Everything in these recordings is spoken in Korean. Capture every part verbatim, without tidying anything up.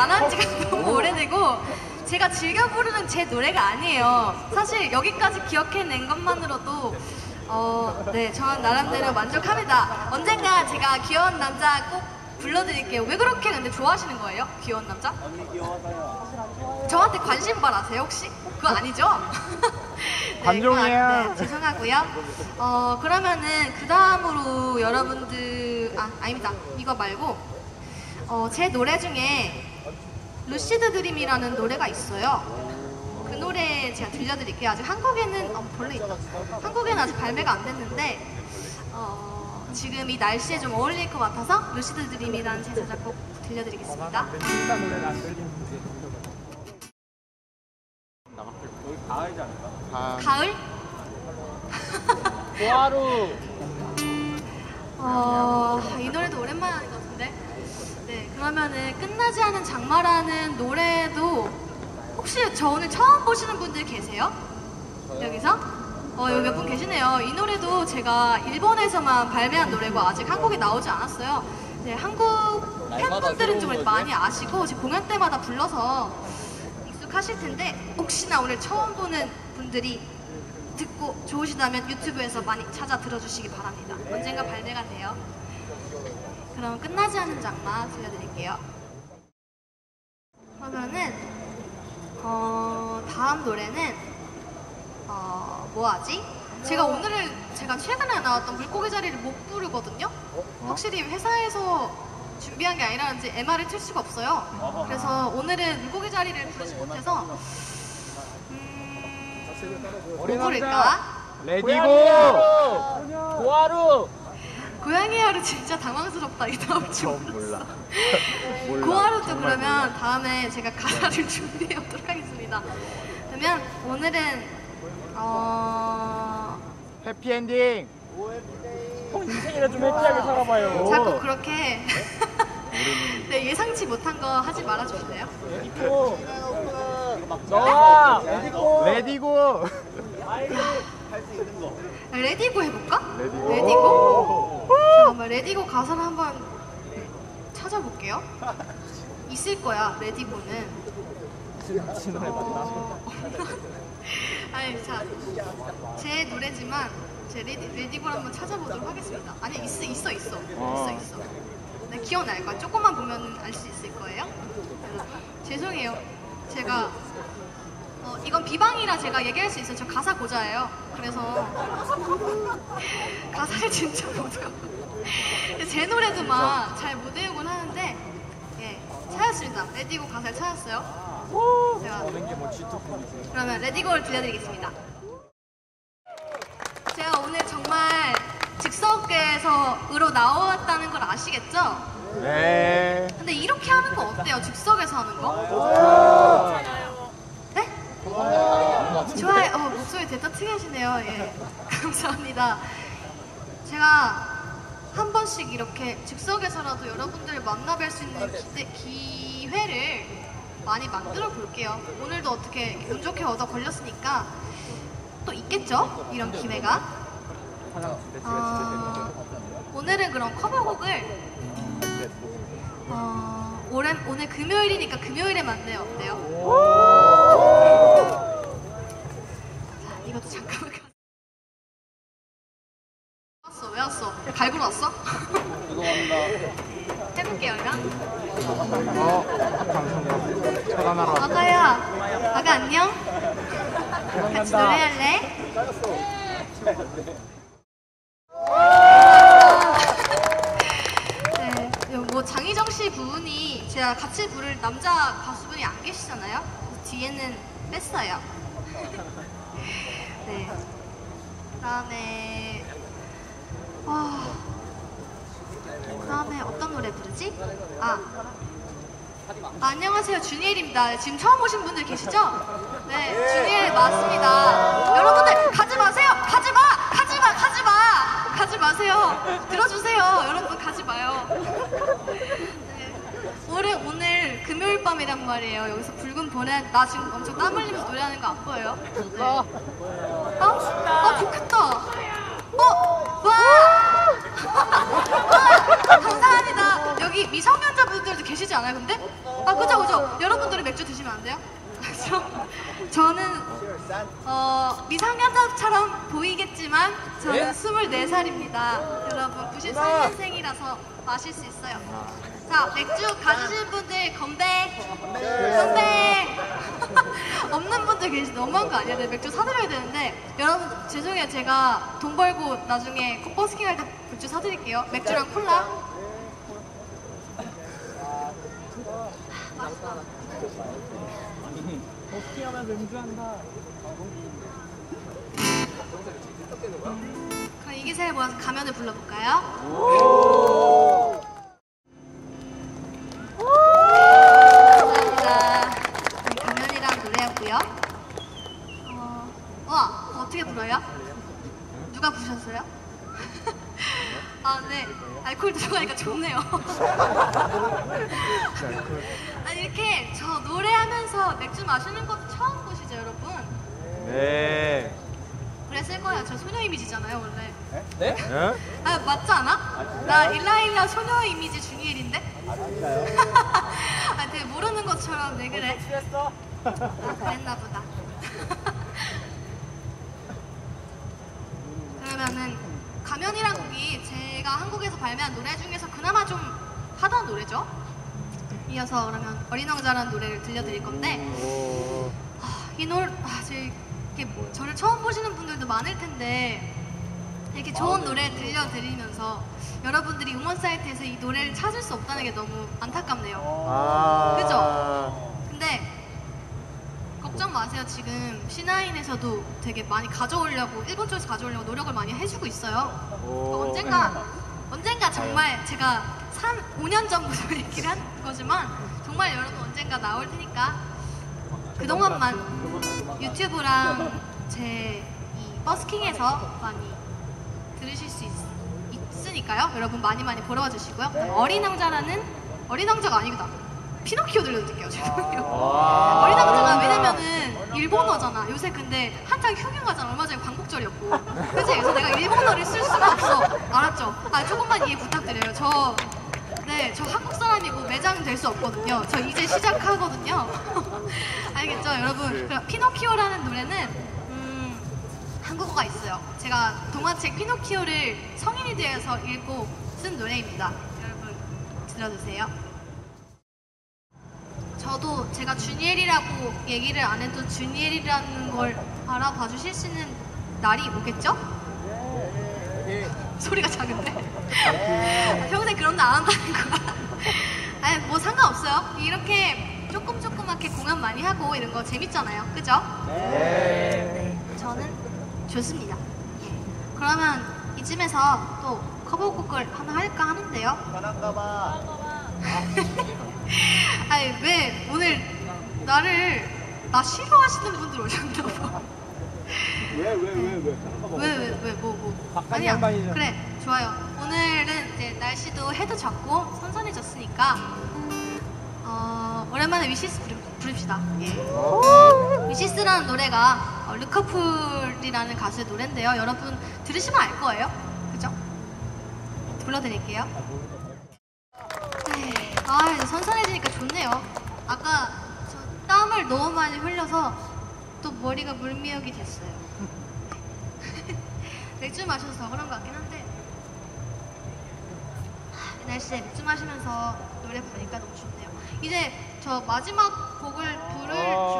안 한 지가 너무 오래되고 제가 즐겨 부르는 제 노래가 아니에요. 사실 여기까지 기억해낸 것만으로도 어, 네, 저는 나름대로 만족합니다. 언젠가 제가 귀여운 남자 꼭 불러드릴게요. 왜 그렇게 근데 좋아하시는 거예요? 귀여운 남자? 언니 귀여워서요. 저한테 관심 바라세요 혹시? 그거 아니죠? 네, 관종이에요. 네, 죄송하고요. 어, 그러면은 그 다음으로 여러분들 아 아닙니다. 이거 말고 어, 제 노래 중에 루시드 드림이라는 노래가 있어요. 그 노래 제가 들려드릴게요. 아직 한국에는 어, 벌레 있다. 한국에는 아직 발매가 안 됐는데 어, 지금 이 날씨에 좀 어울릴 것 같아서 루시드 드림이라는 제 자작곡 들려드리겠습니다. 여기 가을이지 않을까? 아, 가을? 고하루. 어, 이 노래도 오랜만에 하는 것 같은데. 네, 그러면은 끝나지 않은 장마라는 노래도 혹시 저 오늘 처음 보시는 분들 계세요? 여기서? 어, 여기 몇 분 계시네요. 이 노래도 제가 일본에서만 발매한 노래고 아직 한국에 나오지 않았어요. 네, 한국 팬분들은 좀 많이 아시고 제 공연 때마다 불러서 익숙하실 텐데 혹시나 오늘 처음 보는 분들이 듣고 좋으시다면 유튜브에서 많이 찾아 들어주시기 바랍니다. 언젠가 발매가 돼요. 그럼 끝나지 않은 장마 들려드릴게요. 그러면은 어, 다음 노래는 어, 뭐하지? 제가 오늘은 제가 최근에 나왔던 물고기 자리를 못 부르거든요. 확실히 회사에서 준비한 게 아니라는지 엠알을 틀 수가 없어요. 그래서 오늘은 물고기 자리를 부르지 못해서 음... 뭐 부를까? 레디고. 고하루. 고양이 하루 진짜 당황스럽다. 이 다음 주 몰라. 고하루도 그러면 다음에 제가 가사를 준비해 오도록 하겠습니다. 그러면 오늘은 어... 해피엔딩. 형 인생이라 좀 해피하게 살아봐요. 자꾸 그렇게 네, 예상치 못한 거 하지 말아주실래요? 레디고. 너와 레디고. 레디고. 할수 있는 거. 레디고 해볼까? 레디고. 레디고? 잠깐만, 레디고 가사를 한번 찾아볼게요. 있을 거야, 레디고는. 신호를 봤다. 아니, 자, 제 노래지만 제 레디, 레디고를 한번 찾아보도록 하겠습니다. 아니, 있어, 있어, 있어. 있어, 있어. 네, 기억날 거야. 조금만 보면 알 수 있을 거예요. 죄송해요. 제가 어, 이건 비방이라 제가 얘기할 수 있어요. 저 가사 고자예요. 그래서 가사를 진짜 못 외워. 제 노래도 막 잘 못 외우곤 하는데 예, 찾았습니다. 레디고 가사를 찾았어요. 제가 그러면 레디고를 들려드리겠습니다. 제가 오늘 정말 즉석에서으로 나왔다는 걸 아시겠죠? 네. 근데 이렇게 하는 거 어때요? 즉석에서 하는 거? 네? 좋아요. 어, 목소리 대타 특이하시네요. 예. 감사합니다. 제가 한 번씩 이렇게 즉석에서라도 여러분들을 만나 뵐 수 있는 기대, 기회를 많이 만들어 볼게요. 오늘도 어떻게 운 좋게 얻어 걸렸으니까 또 있겠죠? 이런 기회가. 어, 오늘은 그럼 커버곡을 어, 오늘, 오늘 금요일이니까 금요일에 만나요. 어때요? 자, 이것도 잠깐만. 왔어, 왜 왔어? 갈고 왔어? 죄송합니다. 해볼게요, 그냥. 어, 방송국 차단하러. 아가야, 아가 안녕? 같이 노래할래? 네, 뭐 장희정 씨 부분이 제가 같이 부를 남자 가수분이 안 계시잖아요. 뒤에는 뺐어요. 네. 그다음에 와, 그다음에 어떤 노래 부르지? 아. 아, 안녕하세요, 주니엘입니다. 지금 처음 오신 분들 계시죠? 네, 주니엘 맞습니다. 여러분들 가지 마세요. 가지 마. 가지 마. 가지 마. 가지 마세요. 들어주세요. 여러분 가지 마요. 네. 올해 오늘 금요일 밤이란 말이에요. 여기서 붉은 보내. 나 지금 엄청 땀 흘리면서 노래하는 거 안 보여요? 네. 어? 어, 좋겠다. 어? 와! 와! 감사합니다. 여기 미성년자분들 계시지 않아요, 근데? 아, 그죠, 그죠. 여러분들이 맥주 드시면 안 돼요? 그죠? 저는 어, 미성년자처럼 보이겠지만 저는 스물네 살입니다. 여러분 구십삼 년생이라서 마실 수 있어요. 자, 맥주 가지신 분들 건배! 건배! 없는 분들 계시 너무한 거 아니야? 네, 맥주 사드려야 되는데 여러분 죄송해요. 제가 돈 벌고 나중에 버스킹 할 때 맥주 사드릴게요. 맥주랑 콜라. 맛있다. 버스킹하면 맹주한다. 그럼 이 기세에 모아서 가면을 불러볼까요? 감사합니다. 우리 가면이랑 노래였고요. 어, 와, 그거 어떻게 불어요? 누가 부셨어요? 아, 네. 알코올 들어가니까 좋네요. 아니, 이렇게 저 노래하면서 맥주 마시는 것도 처음 보시죠, 여러분? 네. 그랬을 거야. 저 소녀 이미지잖아요, 원래. 네? 네? 아, 맞지 않아? 나 일라일라 소녀 이미지 중일인데? 아, 진짜요? 아, 되게 모르는 것처럼 왜 그래? 취했어? 아, 그랬나 보다. 그러면은 가면이란 곡이 제가 한국에서 발매한 노래 중에서 그나마 좀 하던 노래죠. 이어서 그러면 어린 왕자라는 노래를 들려드릴 건데 오. 아, 이 노래 아, 제, 이게 뭐, 저를 처음 보시는 분들도 많을 텐데 이렇게 좋은 노래 들려드리면서 여러분들이 음원 사이트에서 이 노래를 찾을 수 없다는 게 너무 안타깝네요. 아. 그죠? 근데 걱정 마세요. 지금 씨나인에서도 되게 많이 가져오려고 일본 쪽에서 가져오려고 노력을 많이 해주고 있어요. 오. 언젠가 언젠가 정말 제가 삼, 오 년 전부터 얘기를 한 거지만 정말 여러분 언젠가 나올 테니까 그동안만 유튜브랑 제 이 버스킹에서 많이 들으실 수 있, 있으니까요. 여러분 많이 많이 보러 와주시고요. 어린 왕자라는 어린 왕자가 아니구나. 피노키오 들려드릴게요. 죄송해요. 와. 어린 왕자가 왜냐면은 일본어잖아. 요새 근데 한창 흉흉하잖아. 얼마 전에 광복절이었고. 그치? 그래서 내가 일본어를 쓸 수가 없어. 알았죠? 아, 조금만 이해 부탁드려요. 저, 네, 저 한국 사람이고 매장 될 수 없거든요. 저 이제 시작하거든요. 알겠죠? 여러분. 그럼 피노키오라는 노래는, 음, 한국어가 있어요. 제가 동화책 피노키오를 성인이 되어서 읽고 쓴 노래입니다. 여러분, 들어주세요. 저도 제가 주니엘이라고 얘기를 안 해도 주니엘이라는 걸 알아봐 주실 수 있는 날이 오겠죠? 소리가 작은데? 평생 그런 날 안 한다는 거야. 아니, 뭐 상관없어요. 이렇게 조금 조그맣게 공연 많이 하고 이런 거 재밌잖아요. 그죠? 네. 저는 좋습니다. 예. 그러면 이쯤에서 또 커버곡을 하나 할까 하는데요. 편한가 봐. 아니, 왜 오늘 나를 나 싫어하시는 분들 오셨나 봐. 왜, 왜, 왜, 왜? 편한가 봐. 왜, 왜, 왜, 뭐, 뭐. 바깥 양반이죠. 그래, 좋아요. 오늘은 이제 날씨도 해도 졌고 선선해졌으니까 어, 오랜만에 위시스 부르, 부릅시다. 예. 위시스라는 노래가 어, 르커플이라는 가수의 노래인데요. 여러분 들으시면 알 거예요. 그죠? 불러드릴게요. 네. 아, 이제 선선해지니까 좋네요. 아까 저 땀을 너무 많이 흘려서 또 머리가 물미역이 됐어요. 맥주 마셔서 더 그런 것 같긴 한데 하, 이 날씨에 맥주 마시면서 노래 부르니까 너무 좋네요. 이제 저 마지막 곡을 부를 중...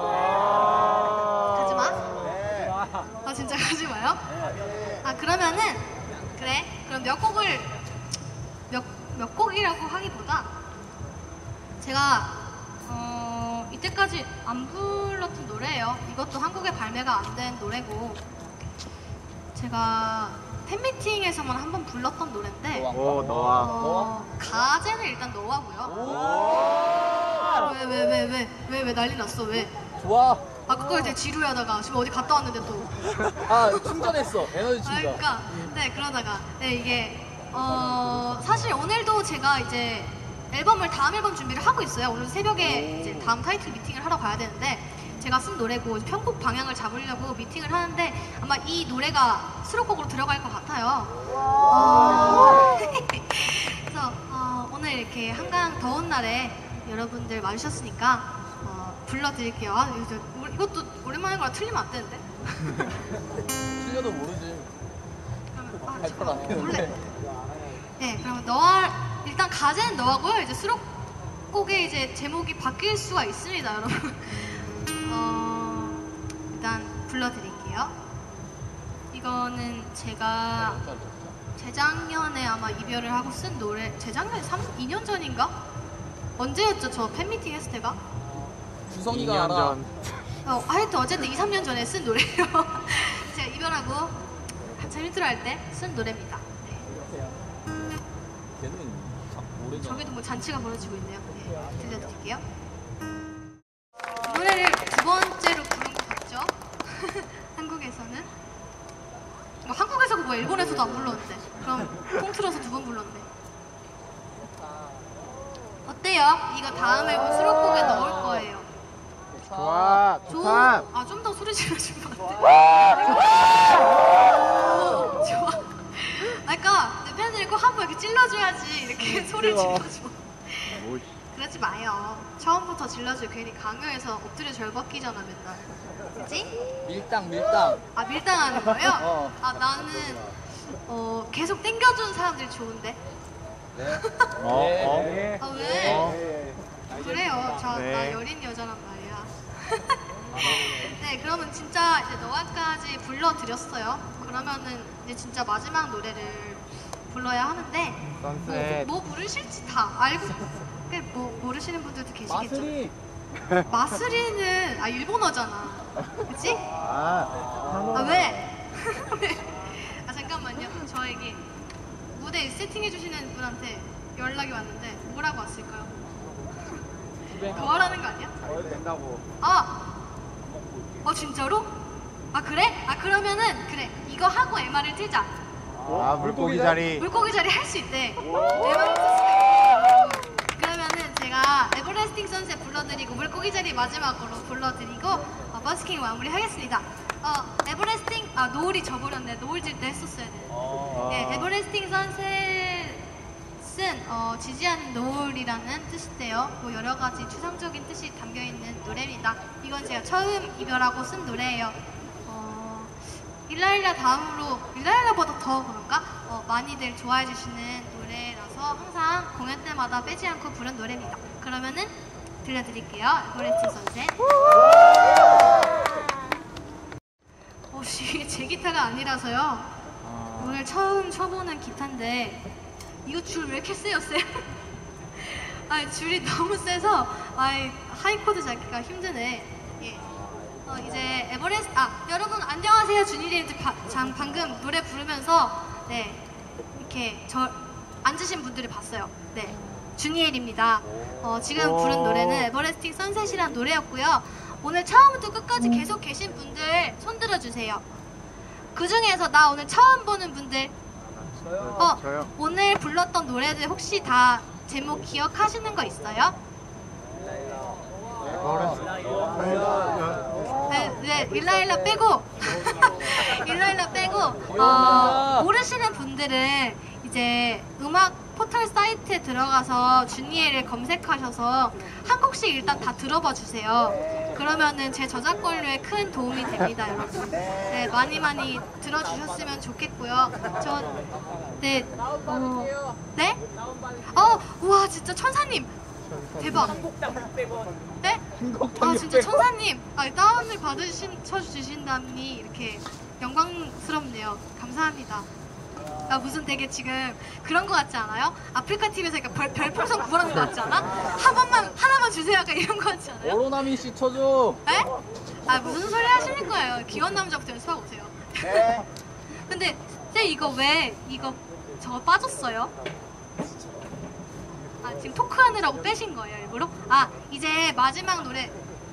가지마? 네. 아, 진짜 가지마요? 아, 그러면은 그래, 그럼 몇 곡을 몇, 몇 곡이라고 하기보다 제가 어, 이때까지 안 불렀던 노래예요. 이것도 한국에 발매가 안 된 노래고 제가 팬미팅에서만 한 번 불렀던 노래인데 오, 너와. 어, 가제는 일단 너와고요. 왜 왜 왜 왜 왜 왜 난리 났어? 왜? 좋아. 아, 그걸 되게 지루하다가 지금 어디 갔다 왔는데 또. 아, 충전했어. 에너지 아, 충전. 그러니까 네, 그러다가 네, 이게 어 사실 오늘도 제가 이제 앨범을 다음 앨범 준비를 하고 있어요. 오늘 새벽에 이제 다음 타이틀 미팅을 하러 가야 되는데 제가 쓴 노래고 편곡 방향을 잡으려고 미팅을 하는데 아마 이 노래가 수록곡으로 들어갈 것 같아요. 어... 그래서 어, 오늘 오늘 이렇게 한강 더운 날에 여러분들 와주셨으니까 어, 불러드릴게요. 아, 이거, 이것도 오랜만인 거라 틀리면 안 되는데. 틀려도 모르지. 그러면 아, 발표를 안 잠깐만. 했는데. 몰래. 네, 그러면 너와 일단 가제는 너하고요. 이제 수록곡의 이제 제목이 바뀔 수가 있습니다, 여러분. 어, 일단 불러드릴게요. 이거는 제가 재작년에 아마 이별을 하고 쓴 노래. 재작년에 삼, 이 년 전인가? 언제였죠? 저 팬미팅 했을 때가? 주성이가 이 년 알아. 전. 어, 하여튼 어쨌든 이, 삼 년 전에 쓴 노래예요. 제가 이별하고 한참 힘들어할 때 쓴 노래입니다. 네. 걔는 참 오래전. 저기도 뭐 잔치가 벌어지고 있네요. 네, 들려드릴게요. 노래를 두 번째로 부른 것 같죠? 한국에서는? 뭐 한국에서고 뭐 일본에서도 안 불렀는데. 그럼 통틀어서 두 번 불렀네. 어때요? 이거 다음 앨범 수록곡에 넣을 거예요. 좋아, 좀, 좋다. 아, 좀 더 소리 질러주면 안 돼? 오, 좋아. 그러니까 내 팬들이 꼭 한 번 이렇게 찔러줘야지 이렇게 소리 질러줘. 뭐, 그러지 마요. 처음부터 질러줘. 괜히 강요해서 엎드려 절박기잖아 맨날. 그치? 밀당 밀당. 아 밀당하는 거예요? 어. 아 나는 어, 계속 땡겨주는 사람들이 좋은데. 네. 어, 네. 아 왜? 어. 그래요. 저, 네. 나 여린 여자란 말이야. 네, 그러면 진짜 이제 너와까지 불러드렸어요. 그러면은 이제 진짜 마지막 노래를 불러야 하는데 뭐, 선셋. 뭐 부르실지 다 알고 꽤 뭐, 모르시는 분들도 계시겠죠. 마술이. 마스리는 아 일본어잖아. 그치? 아, 아 왜? 왜? 아 잠깐만요. 저에게 무대 세팅해 주시는 분한테 연락이 왔는데 뭐라고 왔을까요? 더 하라는 거 아니야? 잘 된다고. 아! 어 진짜로? 아 그래? 아 그러면은 그래 이거 하고 엠알을 틀자. 아, 물고기 자리. 물고기 자리 할 수 있대. 엠알을 틀 수가 있어. 그러면은 제가 에버레스팅 선셋 불러드리고 물고기 자리 마지막으로 불러드리고 어, 버스킹 마무리 하겠습니다. 어 에버레스팅 아 노을이 져버렸네. 노을 질 때 했었어야 돼. 아. 네, 에버레스팅 선셋은 어, 지지하는 노을이라는 뜻인데요. 뭐 여러 가지 추상적인 뜻이 담겨 있는 노래입니다. 이건 제가 처음 이별하고 쓴 노래예요. 어, 일라일라 다음으로 일라일라보다 더 그런가? 어, 많이들 좋아해 주시는 노래라서 항상 공연 때마다 빼지 않고 부른 노래입니다. 그러면은 들려드릴게요. 에버레스팅 선셋. 혹시 제 기타가 아니라서요. 오늘 처음 쳐보는 기타인데 이거 줄 왜 이렇게 세요, 쌤? 아, 줄이 너무 세서 아, 하이 코드 잡기가 힘드네. 예. 어, 이제 에버레스트 아 여러분 안녕하세요 준일이 장 방금 노래 부르면서 네 이렇게 저 앉으신 분들을 봤어요. 네 준이엘입니다. 어, 지금 부른 노래는 에버레스팅 선셋이란 노래였고요. 오늘 처음부터 끝까지 계속 계신 분들 손 들어주세요. 그 중에서 나 오늘 처음 보는 분들. 어, 저요. 오늘 불렀던 노래들 혹시 다 제목 기억하시는 거 있어요? 네, 네, 일라일라 빼고 일라일라 빼고 어, 모르시는 분들은 이제 음악 포털 사이트에 들어가서 주니엘을 검색하셔서 한 곡씩 일단 다 들어봐 주세요. 그러면은 제 저작권료에 큰 도움이 됩니다, 여러분. 네, 많이 많이 들어주셨으면 좋겠고요. 전, 네, 어, 네? 어, 우와, 진짜 천사님! 대박! 네? 아, 진짜 천사님! 아, 다운을 받으셔주신다니 이렇게 영광스럽네요. 감사합니다. 나 무슨 되게 지금 그런 거 같지 않아요? 아프리카 티비에서 약간 별, 별풍선 구하는 거 같지 않아? 한 번만, 하나만 주세요. 약간 이런 거 같지 않아요? 오로나미 씨 쳐줘. 에? 아 무슨 소리 하시는 거예요? 귀여운 남자부터 연습하고 오세요. 네. 근데 쌤 이거 왜 이거 저거 빠졌어요? 아 지금 토크하느라고 빼신 거예요 일부러? 아 이제 마지막 노래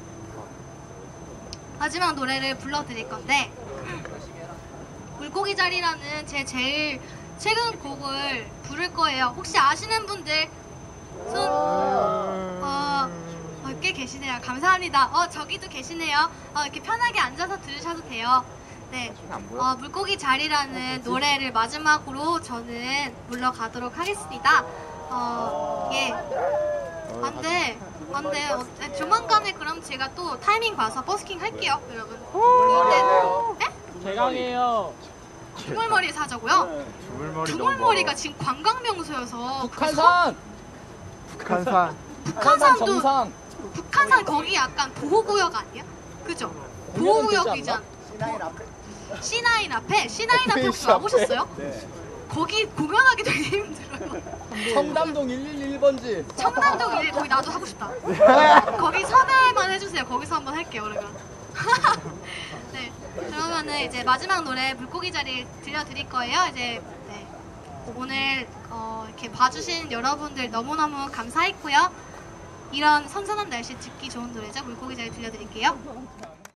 마지막 노래를 불러드릴 건데 물고기 자리라는 제 제일 최근 곡을 부를 거예요. 혹시 아시는 분들 손 어, 어, 꽤 계시네요. 감사합니다. 어 저기도 계시네요. 어, 이렇게 편하게 앉아서 들으셔도 돼요. 네, 어, 물고기 자리라는 노래를 마지막으로 저는 불러가도록 하겠습니다. 어, 예. 안 돼. 안 돼. 어, 네, 조만간에 그럼 제가 또 타이밍 봐서 버스킹 할게요, 여러분. 네? 네? 대강이에요. 두물머리에서 하자고요? 두물머리 두물머리가 지금 관광명소여서 북한산. 북한산. 북한산도 정상. 북한산 거기 약간 보호구역 아니야? 그죠? 보호구역이잖아. 씨나인 앞에 씨나인 앞에 혹시 와보셨어요? 네. 거기 공연하기 되게 힘들어요. 청담동 일일일 번지. 청담동 일 거기 나도 하고 싶다. 거기 섭외만 해주세요. 거기서 한번 할게요 그러면. 네. 그러면은 이제 마지막 노래 물고기 자리 들려드릴 거예요. 이제 네. 오늘 어, 이렇게 봐주신 여러분들 너무너무 감사했고요. 이런 선선한 날씨 듣기 좋은 노래죠. 물고기 자리 들려드릴게요.